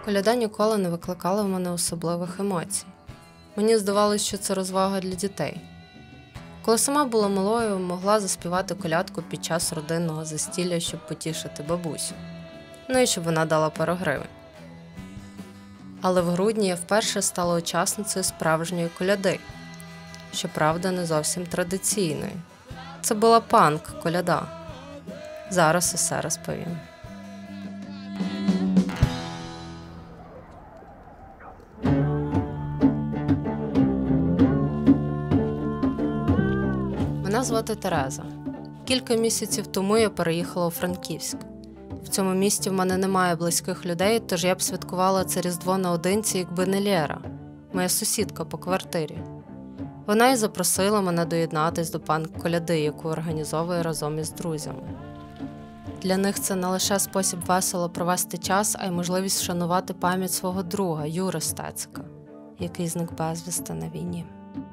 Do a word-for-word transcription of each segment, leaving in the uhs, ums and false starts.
Коляда ніколи не викликала в мене особливих емоцій. Мені здавалося, що це розвага для дітей. Коли сама була малою, могла заспівати колядку під час родинного застілля, щоб потішити бабусю. Ну і щоб вона дала пару гривень. Але в грудні я вперше стала учасницею справжньої коляди. Щоправда, не зовсім традиційної. Це була панк-коляда. Зараз усе розповім. Мене звати Тереза. Кілька місяців тому я переїхала у Франківськ. В цьому місті в мене немає близьких людей, тож я б святкувала це Різдво наодинці, якби не Лєра, моя сусідка по квартирі. Вона і запросила мене доєднатись до панк-коляди, яку організовує разом із друзями. Для них це не лише спосіб весело провести час, а й можливість вшанувати пам'ять свого друга Юри Стецика, який зник безвісти на війні.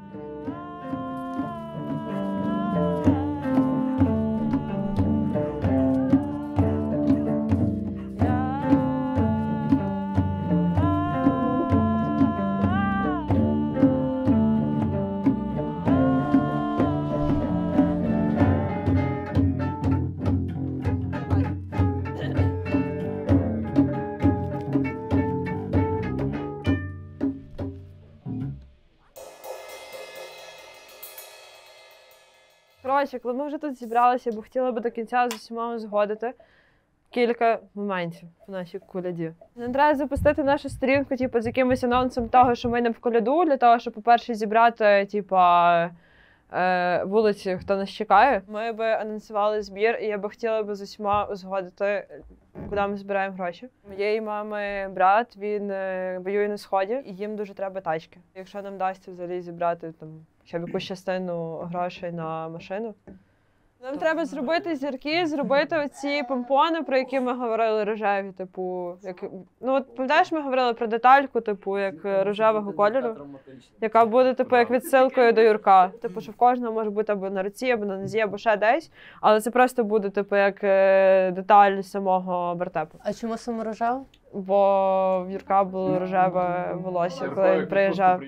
Коротше, коли ми вже тут зібралися, я б хотіла би до кінця з усіма узгодити кілька моментів в нашій коляді. Нам треба запустити нашу сторінку типу, з якимось анонсом того, що ми йдемо в коляду, для того, щоб, по-перше, зібрати типу, е, вулиці, хто нас чекає. Ми би анонсували збір, і я би хотіла би з усіма узгодити, куди ми збираємо гроші. Моєї мами брат, він воює на Сході, і їм дуже треба тачки. Якщо нам вдасться взагалі зібрати там, щоб якусь частину грошей на машину. Нам треба зробити зірки, зробити оці помпони, про які ми говорили, рожеві, типу, як, ну от пам'ятаєш, ми говорили про детальку, типу, як рожевого кольору, яка буде, типу, як відсилкою до Юрка. Типу, що в кожного може бути або на руці, або на нозі, або ще десь, але це просто буде, типу, як деталь самого вертепу. А чому саме рожева? Бо в Юрка було рожеве волосся, коли він приїжджав.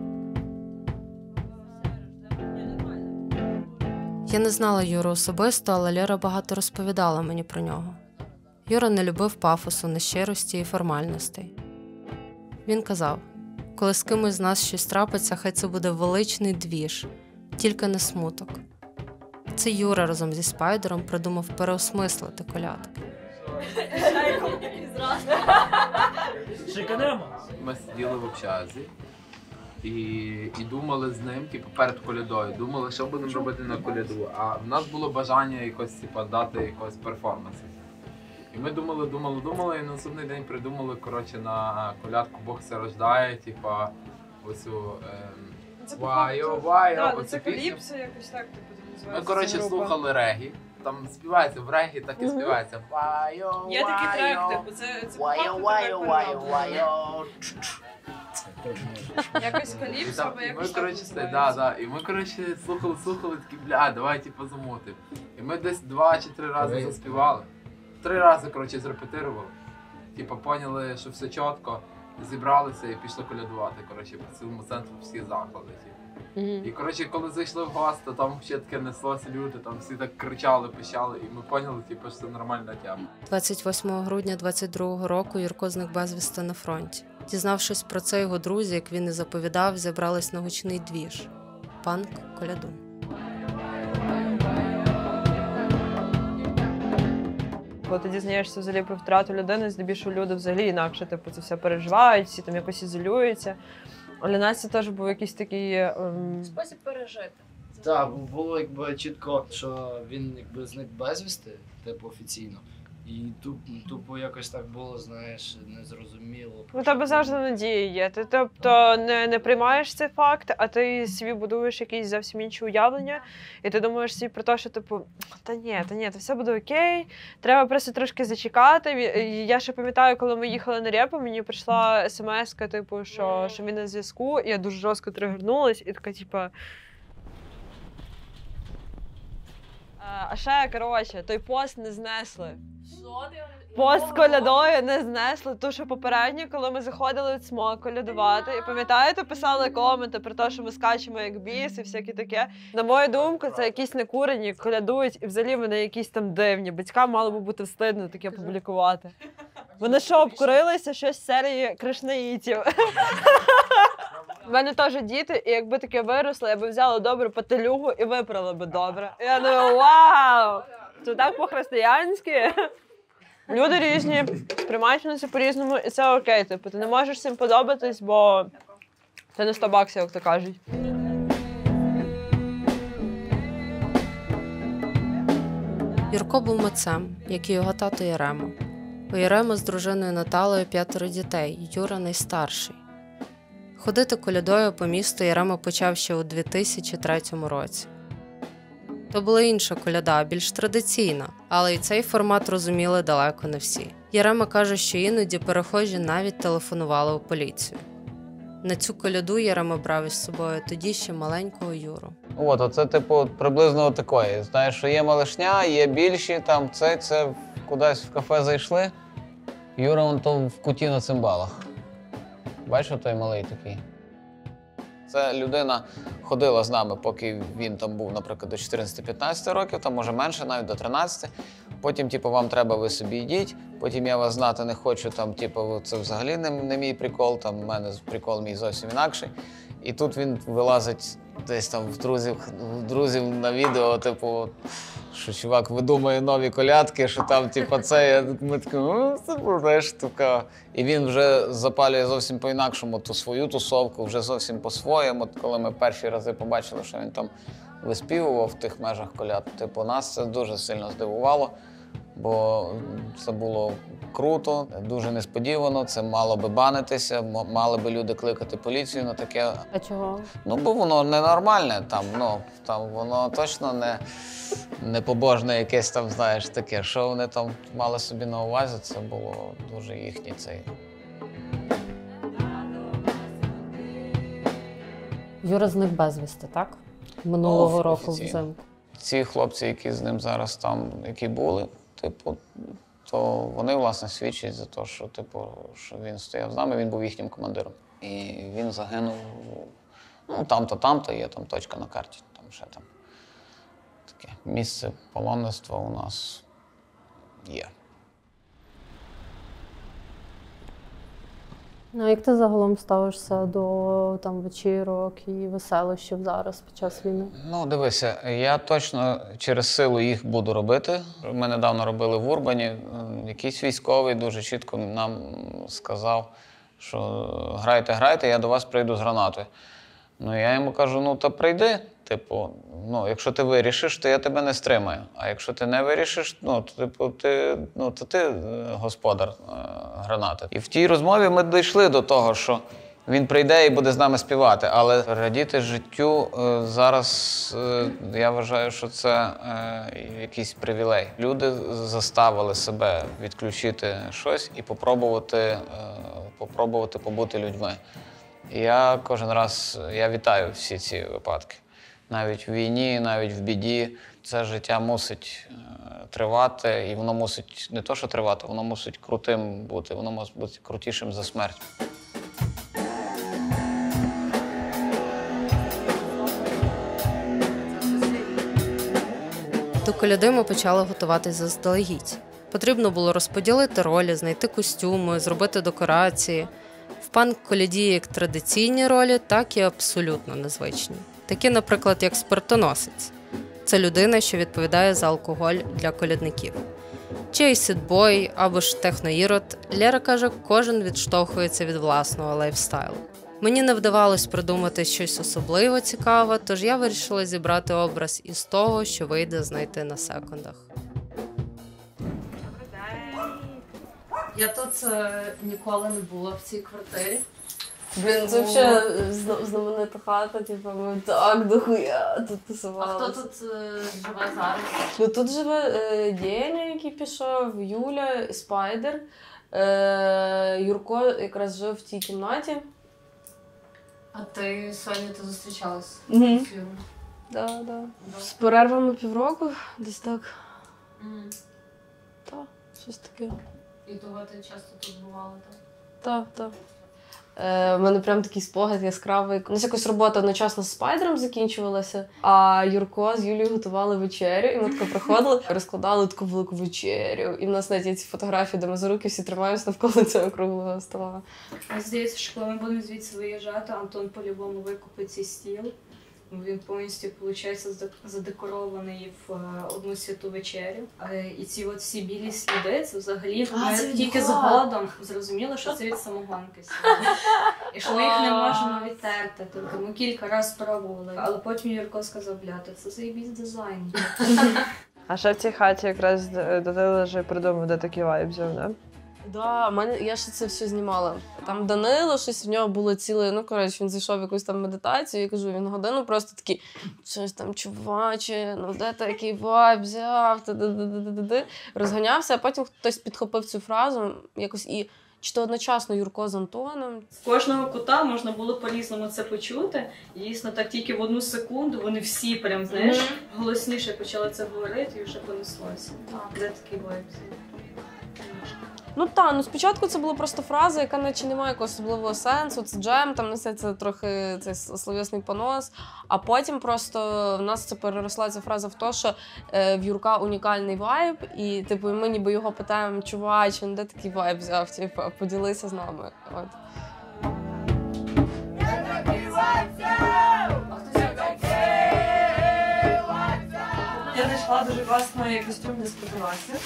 Я не знала Юру особисто, але Лєра багато розповідала мені про нього. Юра не любив пафосу, нещирості і формальностей. Він казав, коли з кимось з нас щось трапиться, хай це буде величний двіж, тільки не смуток. Це Юра разом зі Спайдером придумав переосмислити колядки. Ми сиділи в общазі і, і думали з ним, типу, перед колядою, думали, що будемо робити на коляду, а в нас було бажання якось, типу, дати якогось перформансу. І ми думали, думали, думали, і на наступний день придумали, коротше, на колядку Бог все рождає, типу, оцю ем, вайо, вайо, оцю пісню. якось так, типу, називається. Ми, коротше, слухали регі, там співається в регі, так і співається. Вайо, вайо, Є такий трек, типу, це, це вайо, вайо, вайо, вайо. якось каліпсо, або І ми, якось коротше, так да, да. І ми, коротше, слухали, слухали, такі, бля, давай, типу, замутим. І ми десь два чи три рази заспівали. Три рази, коротше, зрепетирували. Типу, поняли, що все чітко, зібралися і пішли колядувати, коротше, по цілому центру всі заклади. Типу. І, коротше, коли зайшли в газ, то там ще таке неслося люди, там всі так кричали, пищали, і ми поняли, типу, що це нормальна тема. двадцять восьмого грудня двадцять другого року Юрко зник безвісти на фронті. Дізнавшись про це, його друзі, як він і заповідав, зібрались на гучний двіж – панк-коляду. Коли ти дізнаєшся взагалі про втрату людини, здебільшого люди взагалі інакше типу, це все переживають, всі там якось ізолюються. А для нас це теж був якийсь такий... Ем... спосіб пережити. Так, було якби чітко, що він якби зник безвісти, типу офіційно. І тупо якось так було, знаєш, незрозуміло. У тебе завжди надія є. Ти тобто не, не приймаєш цей факт, а ти собі будуєш якісь зовсім інші уявлення. І ти думаєш собі про те, що типу, та ні, та ні, то все буде окей, треба просто трошки зачекати. Я ще пам'ятаю, коли ми їхали на репу, мені прийшла смс-ка, типу, що, що він на зв'язку, і я дуже жорстко тригернулась, і така, типу, А ще, коротше, той пост не знесли. Що ти? пост колядою не знесли. Ту, що попередньо, коли ми заходили в ЦМО колядувати, і пам'ятаєте, писали коменти про те, що ми скачемо як біс і всяке таке. На мою думку, це якісь некурені колядують, і взагалі вони якісь там дивні. Батькам мало би бути встидно таке публікувати. Вони що, обкурилися щось з серії кришнаїтів? У мене теж діти, і якби таке виросло, я б взяла добру пателюгу і випрала би добре. Я думаю, вау! Це так по-християнськи. Люди різні, сприймають на це по-різному, і це окей. Типу, ти не можеш всім подобатись, бо це не сто баксів, як то кажуть. Юрко був митцем, як і його тато Єрема. У Єреми з дружиною Наталою п'ятеро дітей, Юра найстарший. Ходити колядою по місту Єрема почав ще у дві тисячі третьому році. То була інша коляда, більш традиційна, але і цей формат розуміли далеко не всі. Єрема каже, що іноді перехожі навіть телефонували у поліцію. На цю коляду Єрема брав із собою тоді ще маленького Юру. От, оце типу приблизно такої. Знаєш, що є малишня, є більші, там це, це кудись в кафе зайшли. Юра вон то в куті на цимбалах. Бачиш, той малий такий? Це людина ходила з нами, поки він там був, наприклад, до чотирнадцяти-п'ятнадцяти років, там може менше, навіть до тринадцяти. Потім, типу, вам треба, ви собі йдіть, потім я вас знати не хочу, там, типу, це взагалі не, не мій прикол, там, в мене прикол мій зовсім інакший. І тут він вилазить десь там в друзів, в друзів на відео, типу, що чувак видумує нові колядки, що там, типу, це, я, ми такі, ну, це, знаєш, така. І він вже запалює зовсім по-інакшому ту свою тусовку, вже зовсім по-своєму. Коли ми перші рази побачили, що він там виспівував в тих межах коляд, типу, нас це дуже сильно здивувало, бо це було круто, дуже несподівано, це мало би банитися, мали би люди кликати поліцію на таке. А чого? Ну, бо воно ненормальне, там, ну, там воно точно не, не побожне якесь там, знаєш, таке. Що вони там мали собі на увазі, це було дуже їхній цей. Юра зник безвісти, так? Минулого О, року офіційно. взимку. Ці хлопці, які з ним зараз там, які були, типу, то вони, власне, свідчать за те, що, типу, що він стояв з нами, він був їхнім командиром. І він загинув, ну, там-то, там-то, є там точка на карті, там ще там таке місце паломництва у нас є. Ну, а як ти загалом ставишся до там вечірок і веселощів зараз під час війни? Ну, дивися, я точно через силу їх буду робити. Ми недавно робили в Урбані. Якийсь військовий дуже чітко нам сказав, що грайте, грайте, я до вас прийду з гранатою. Ну, я йому кажу, ну, та прийди. Типу, ну, якщо ти вирішиш, то я тебе не стримаю. А якщо ти не вирішиш, ну, то, типу, ти, ну, то ти господар е, гранати. І в тій розмові ми дійшли до того, що він прийде і буде з нами співати. Але радіти життю е, зараз, е, я вважаю, що це е, якийсь привілей. Люди заставили себе відключити щось і попробувати, е, попробувати побути людьми. І я кожен раз, я вітаю всі ці випадки. Навіть в війні, навіть в біді. Це життя мусить е, тривати, і воно мусить не то, що тривати, воно мусить крутим бути, воно мусить бути крутішим за смерть. До коляди ми почали готуватись заздалегідь. Потрібно було розподілити ролі, знайти костюми, зробити декорації. В панк-коляді як традиційні ролі, так і абсолютно незвичні. Такі, наприклад, як спиртоносець. Це людина, що відповідає за алкоголь для колядників. Чи ейсідбой, або ж техноірод, Лера каже, кожен відштовхується від власного лайфстайлу. Мені не вдавалось придумати щось особливо цікаве, тож я вирішила зібрати образ із того, що вийде знайти на секундах. Я тут е, ніколи не була в цій квартирі. Блін, це взагалі знаменита хата, типу, ми так дохуя тут тусувалися. А хто тут е, живе зараз? Ну тут живе е, Деня, який пішов, Юля, Спайдер. Е, Юрко якраз жив в тій кімнаті. А ти сьогодні ти зустрічалась з Угу. Юрою? Да, да. З перервами півроку, десь так. Угу. Так, щось таке. І того ти часто тут бувала, так? Так, так. Е, У мене прям такий спогад яскравий. У нас якось робота одночасно з Спайдером закінчувалася, а Юрко з Юлією готували вечерю, і ми тако приходили, розкладали таку велику вечерю. І в нас навіть є ці фотографії, де ми за руки всі тримаємося навколо цього круглого стола. А здається, що коли ми будемо звідси виїжджати, Антон по-любому викупить цей стіл. Він повністю, виходить, задекорований в одну святу вечерю. І ці от всі білі сліди, це взагалі А, ми це тільки від згодом зрозуміли, що це від самогонки. І що ми їх не можемо відтерти. Тобто ми кілька разів пробували. Але потім Юрко сказав, бляти, це заєбісь дизайн. А ще в цій хаті якраз Данило вже придумав, де такий вайб взяв, да? Да, мене я ще це все знімала. Там Данило, щось в нього було ціле. Ну, коротше, він зайшов в якусь там медитацію, я кажу, він годину просто такий, щось там, чуваче, ну де такий вайб взяв, ти-ди-ди-ди-ди-ди. Розганявся, а потім хтось підхопив цю фразу якось і чи то одночасно Юрко з Антоном. З кожного кута можна було по-різному це почути. І дійсно, так тільки в одну секунду вони всі прям, знаєш, Mm-hmm. голосніше почали це говорити і вже понеслося. Де такий вайб? Ну так, ну спочатку це була просто фраза, яка наче не має якогось особливого сенсу. Це джем, там несеться трохи цей словесний понос. А потім просто в нас це переросла ця фраза в те, що е, в Юрка унікальний вайб, і типу ми ніби його питаємо, чувач, він де такий вайб взяв, типу, поділися з нами. От. Я знайшла дуже класний костюм для спілкуватися.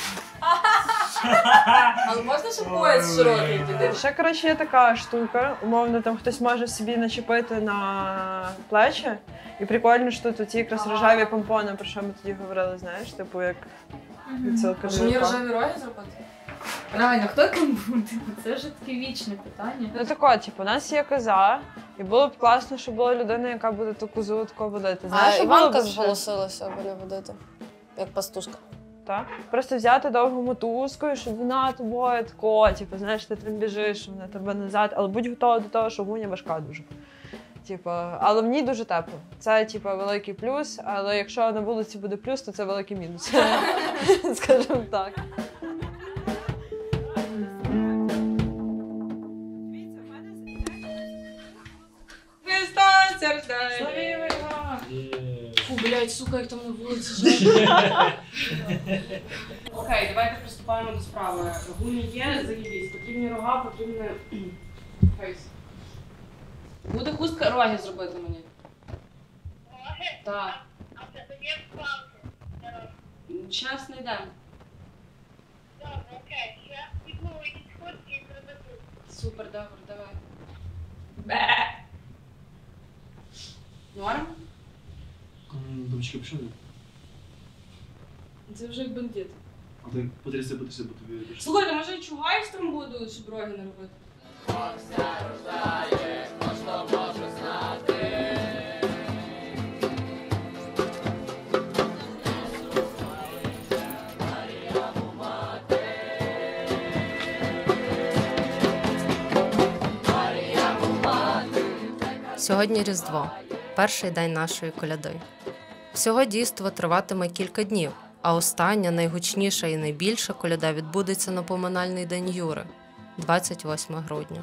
Але можна ще пояс широкий піти? Ще, коротше, є така штука, умовно, там хтось може собі начепити на плечі. І прикольно, що тут ці якраз рожеві помпони, про що ми тоді говорили, знаєш, типу як відсилка Що до мені Юрка. рожеві роги зробити? Реально, хто кому буде? Це вже таке вічне питання. Ну тако, типу, у нас є коза, і було б класно, щоб була людина, яка буде ту козу тако водити. Знаєш, А що було Іванка б ще? зголосилася, аби не водити, як пастушка. Так? Просто взяти довгу мотузку, і щоб вона тобою тако, типу, знаєш, ти там біжиш, вона тебе назад, але будь готова до того, що гуня важка дуже. Типу, але в ній дуже тепло. Це, типу, великий плюс, але якщо на вулиці буде плюс, то це великий мінус. Скажімо так. Христос рождає! Фу, блядь, сука, як там на вулиці жарко. Окей, давайте приступаємо до справи. Гуні є, заїбісь. Потрібні рога, потрібне фейс. Буде хустка роги зробити мені. Роги? Так. А це є палки? Щас знайдемо. Добре, окей. Я піду якісь хустки і приведу. Супер, добре, давай. Бе! Норм? Дочка, пішли. Це вже як бандит. А ти потряси, потряси, бо тобі... Слухайте, може і чугайсь там буду, щоб роги не робити? Сьогодні Різдво, перший день нашої коляди. Всього дійство триватиме кілька днів, а остання, найгучніша і найбільша коляда відбудеться на поминальний день Юри – двадцять восьмого грудня.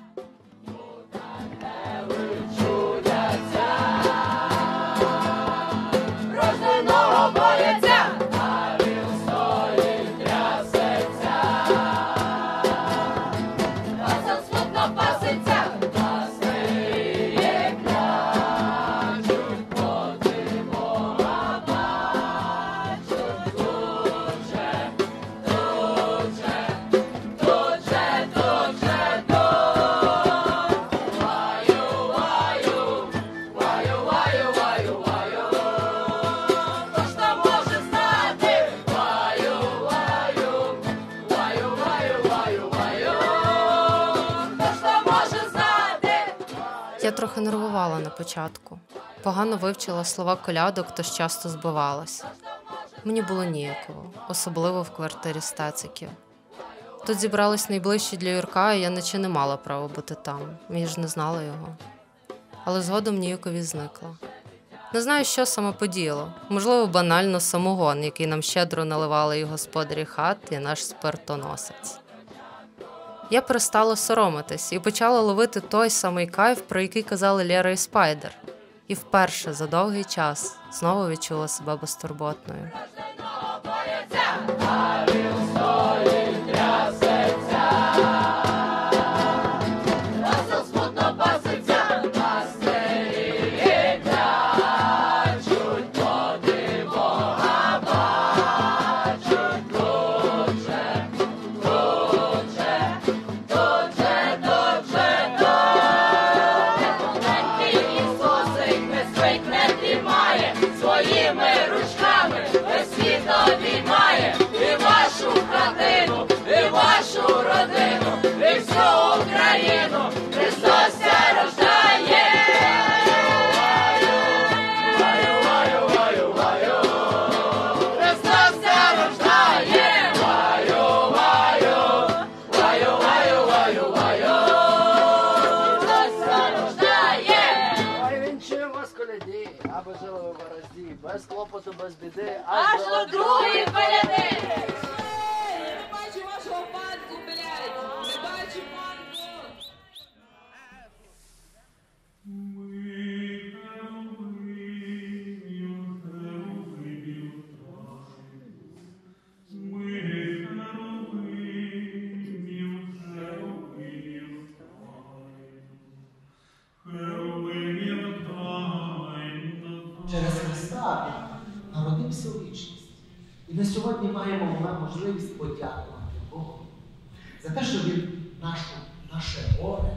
Я трохи нервувала на початку. Погано вивчила слова колядок, тож часто збивалась. Мені було ніяково, особливо в квартирі Стециків. Тут зібрались найближчі для Юрка, і я наче не мала права бути там. Я ж не знала його. Але згодом ніяковість зникла. Не знаю, що саме подіяло. Можливо, банально самогон, який нам щедро наливали і господарі хат, і наш спиртоносець. Я перестала соромитись і почала ловити той самий кайф, про який казали Лера і Спайдер. І вперше за довгий час знову відчула себе безтурботною. Без клопоту, без біди, Аж до другої коляди! Не бачу вашого панку, блядь! Не бачу панку! Через Христа народився у вічність. І ми сьогодні маємо можливість подякувати Богу за те, що Він нашу, наше горе,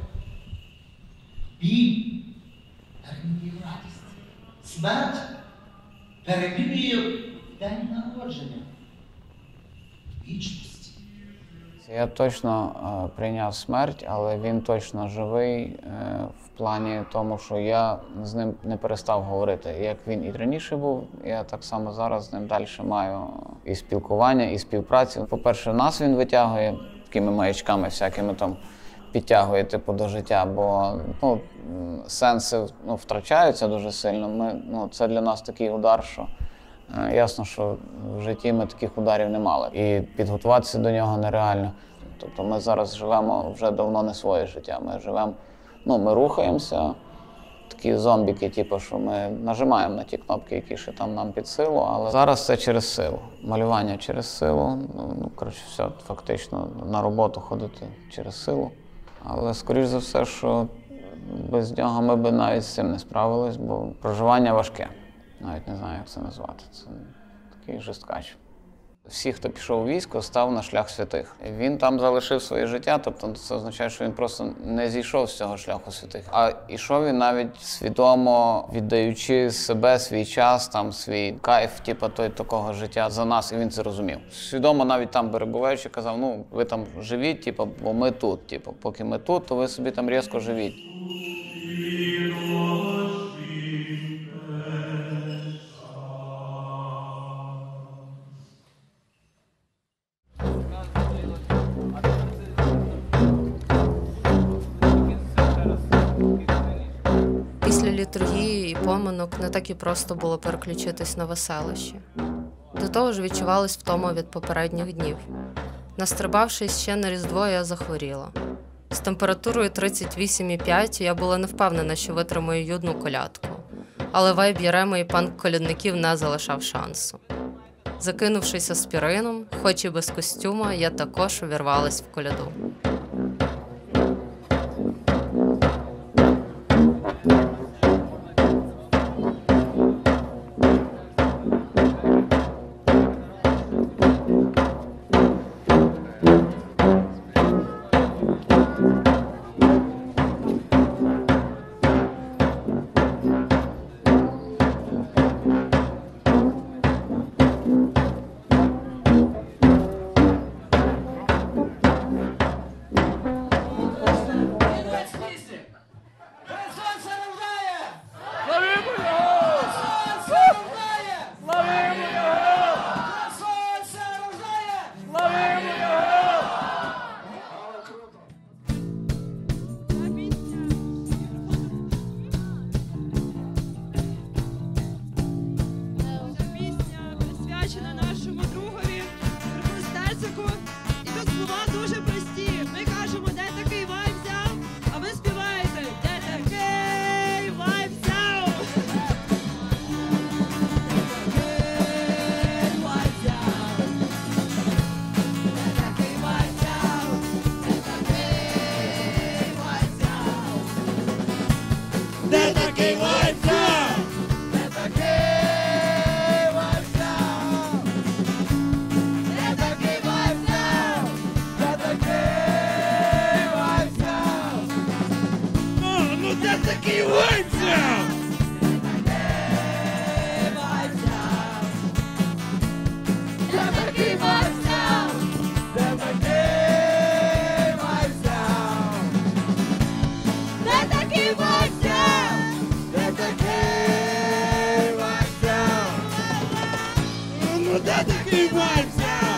біль перемінює в радість. Смерть перемінює в день народження. Вічності. Я точно е, прийняв смерть, але він точно живий е, в плані тому, що я з ним не перестав говорити. Як він і раніше був, я так само зараз з ним далі маю і спілкування, і співпрацю. По-перше, нас він витягує такими маячками всякими там, підтягує типу, до життя, бо ну, сенси ну, втрачаються дуже сильно. Ми, ну, це для нас такий удар, що е, ясно, що в житті ми таких ударів не мали. І підготуватися до нього нереально. Тобто ми зараз живемо вже давно не своє життя. Ми живемо, ну, ми рухаємося, такі зомбіки, типу, що ми нажимаємо на ті кнопки, які ще там нам під силу, але зараз це через силу. Малювання через силу, ну, коротше, все, фактично на роботу ходити через силу. Але, скоріш за все, що без нього ми б навіть з цим не справились, бо проживання важке. Навіть не знаю, як це назвати. Це такий жесткач. Всі, хто пішов у військо, став на шлях святих. Він там залишив своє життя, тобто це означає, що він просто не зійшов з цього шляху святих. А йшов він навіть свідомо, віддаючи себе, свій час, там, свій кайф, типу, той такого життя за нас, і він це розумів. Свідомо навіть там перебуваючи, казав, ну, ви там живіть, типу, бо ми тут. Типу, поки ми тут, то ви собі там різко живіть. Після літургії і поминок не так і просто було переключитись на веселощі. До того ж відчувалась втома від попередніх днів. Настрибавшись ще на Різдво, я захворіла. З температурою тридцять вісім і п'ять я була не впевнена, що витримаю юдну колядку. Але вайб Яреми і панк колядників не залишав шансу. Закинувшись аспірином, хоч і без костюма, я також увірвалась в коляду. Нашому другові, Стецику, і тут слова дуже прості. Ми кажемо такий вайб взяв.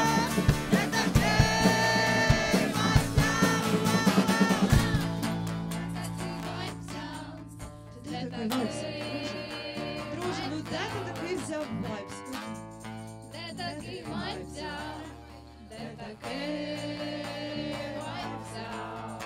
Друже, ну де ти такий взяв вайбс? Де такий вайб взяв? Де такий вайб взяв?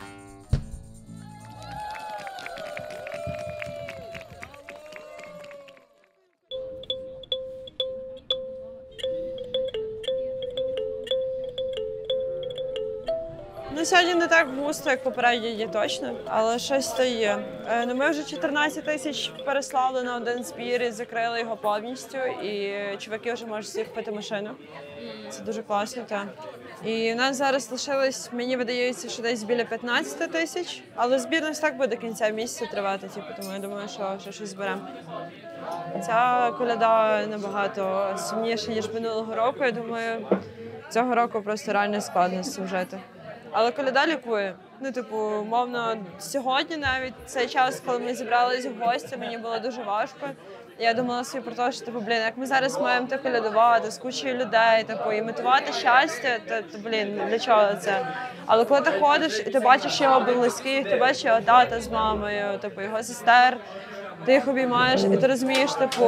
Ну, сьогодні не так густо, як попередні дні точно, але щось то є. Е, Ну, ми вже чотирнадцять тисяч переслали на один збір і закрили його повністю, і чуваки вже можуть всіх пити машину. Це дуже класно, так. І в нас зараз лишилось, мені видається, що десь біля п'ятнадцять тисяч, але збір не так буде до кінця місяця тривати, типу, тому я думаю, що, що щось зберемо. Ця коляда набагато сумніша, ніж минулого року. Я думаю, цього року просто реально складно з цим жити. Але коляда лікує. Ну, типу, мовно, сьогодні навіть цей час, коли ми зібралися в гості, мені було дуже важко. Я думала собі про те, що, типу, блін, як ми зараз маємо те колядувати з кучою людей, типу, імітувати щастя, то, то, блін, для чого це? Але коли ти ходиш і ти бачиш його близьких, ти бачиш його тата з мамою, типу, його сестер, ти їх обіймаєш, і ти розумієш, типу,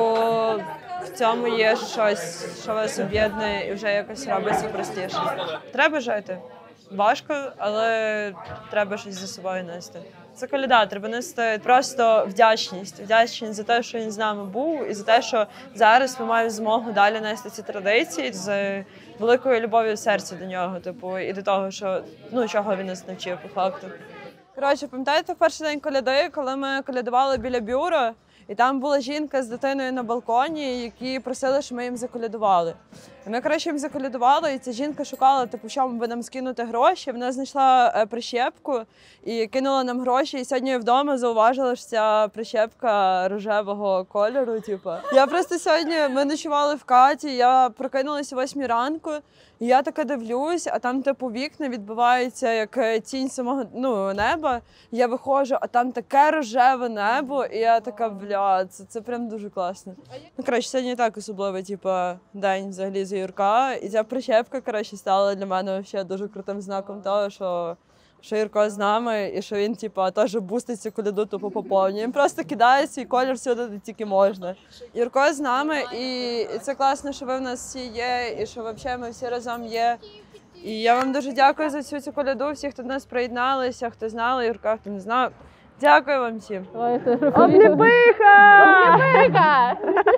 в цьому є щось, що вас об'єднує, і вже якось робиться простіше. Треба жити. Важко, але треба щось за собою нести. Це коляда, треба нести просто вдячність. Вдячність за те, що він з нами був, і за те, що зараз ми маємо змогу далі нести ці традиції з великою любов'ю в серці до нього, типу, і до того, що, ну, чого він нас навчив по факту. Коротше, пам'ятаєте в перший день коляди, коли ми колядували біля бюро, і там була жінка з дитиною на балконі, які просили, щоб ми їм заколядували. І ми, коротше, їм заколядували, і ця жінка шукала, типу, чому би нам скинути гроші. Вона знайшла прищепку і кинула нам гроші. І сьогодні я вдома зауважила, що ця прищепка рожевого кольору. Типу. Я просто сьогодні, ми ночували в хаті, я прокинулася о восьмій ранку, і я така дивлюсь, а там, типу, вікна відбиваються, як тінь самого, ну, неба. Я виходжу, а там таке рожеве небо, і я така, бля, це, це прям дуже класно. Ну, коротше, сьогодні так особливий, типу, день взагалі за Юрка. І ця прищепка, коротше, стала для мене ще дуже крутим знаком того, що, що Юрко з нами, і що він, типу, теж бустить цю коляду тупо по повній. Він просто кидає свій колір всюди, де тільки можна. Юрко з нами, і це класно, що ви в нас всі є, і що взагалі ми всі разом є. І я вам дуже дякую за цю, цю коляду, всі, хто до нас приєдналися, хто знали Юрка, хто не знав. Дякую вам всім. Обліпиха! Обліпиха!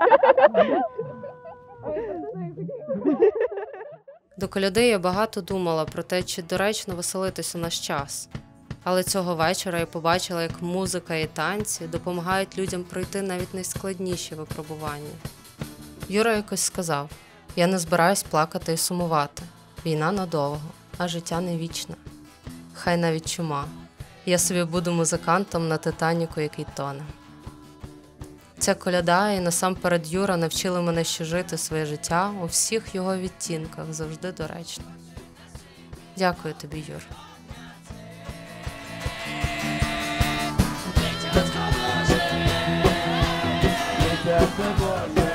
До коляди я багато думала про те, чи доречно веселитись у наш час. Але цього вечора я побачила, як музика і танці допомагають людям пройти навіть найскладніші випробування. Юра якось сказав: «Я не збираюсь плакати і сумувати. Війна надовго, а життя не вічне. Хай навіть чума. Я собі буду музикантом на Титаніку, який тоне». Ця коляда і насамперед Юра навчили мене ще жити своє життя у всіх його відтінках, завжди доречно. Дякую тобі, Юр. Дитятко Боже,